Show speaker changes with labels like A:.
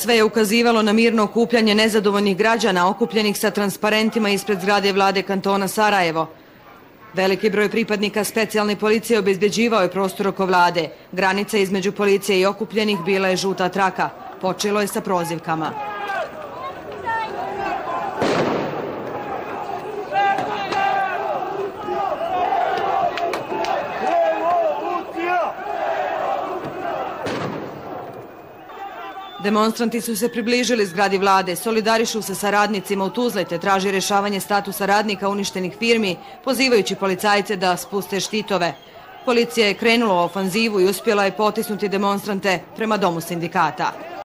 A: Sve je ukazivalo na mirno okupljanje nezadovoljnih građana okupljenih sa transparentima ispred zgrade vlade kantona Sarajevo. Veliki broj pripadnika specijalne policije obezbeđivao je prostor oko vlade. Granica između policije i okupljenih bila je žuta traka. Počelo je sa prozivkama. Demonstranti su se približili zgradi vlade, solidarišu se sa radnicima u Tuzli te traži rješavanje statusa radnika uništenih firmi, pozivajući policajce da spuste štitove. Policija je krenula u ofanzivu i uspjela je potisnuti demonstrante prema domu sindikata.